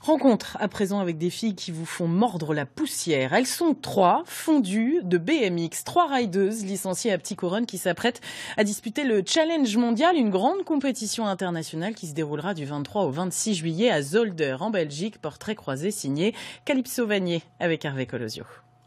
Rencontre à présent avec des filles qui vous font mordre la poussière. Elles sont 3, fondues de BMX, 3 rideuses licenciées à Petit Couronne qui s'apprêtent à disputer le Challenge mondial, une grande compétition internationale qui se déroulera du 23 au 26 juillet à Zolder en Belgique. Portrait croisé signé Calypso Vanier avec Hervé Colosio.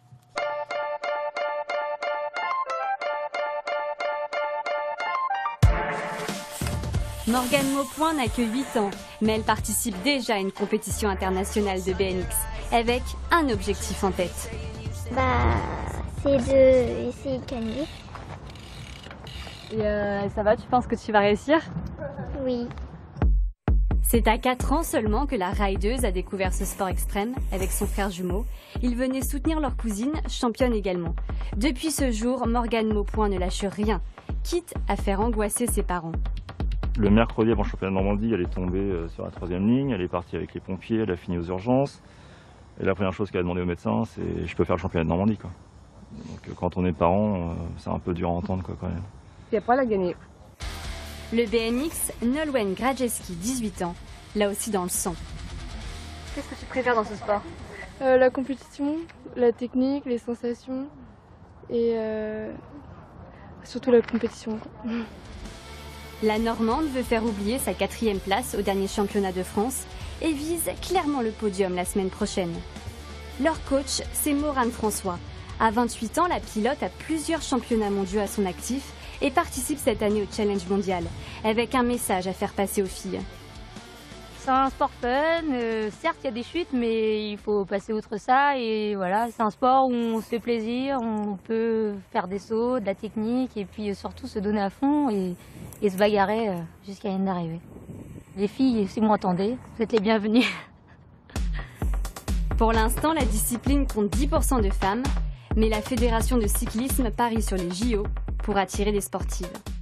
Morgane Maupoint n'a que 8 ans, mais elle participe déjà à une compétition internationale de BMX, avec un objectif en tête. C'est d'essayer de gagner. Et ça va, tu penses que tu vas réussir? Oui. C'est à 4 ans seulement que la rideuse a découvert ce sport extrême avec son frère jumeau. Ils venaient soutenir leur cousine, championne également. Depuis ce jour, Morgane Maupoint ne lâche rien, quitte à faire angoisser ses parents. Le mercredi avant le championnat de Normandie, elle est tombée sur la 3e ligne, elle est partie avec les pompiers, elle a fini aux urgences. Et la première chose qu'elle a demandé au médecin, c'est « je peux faire le championnat de Normandie ». Donc quand on est parent, c'est un peu dur à entendre quand même. Et après, elle a gagné. Le BMX, Nolwenn Grajewski, 18 ans, là aussi dans le sang. Qu'est-ce que tu préfères dans ce sport? La compétition, la technique, les sensations et surtout la compétition. La Normande veut faire oublier sa 4e place au dernier championnat de France et vise clairement le podium la semaine prochaine. Leur coach, c'est Morane François. À 28 ans, la pilote a plusieurs championnats mondiaux à son actif et participe cette année au Challenge mondial, avec un message à faire passer aux filles. C'est un sport fun, certes il y a des chutes, mais il faut passer outre ça. Et voilà, c'est un sport où on se fait plaisir, on peut faire des sauts, de la technique et puis surtout se donner à fond et se bagarrer jusqu'à la ligne d'arrivée. Les filles, si vous m'entendez, vous êtes les bienvenues. Pour l'instant, la discipline compte 10% de femmes, mais la Fédération de cyclisme parie sur les JO pour attirer des sportives.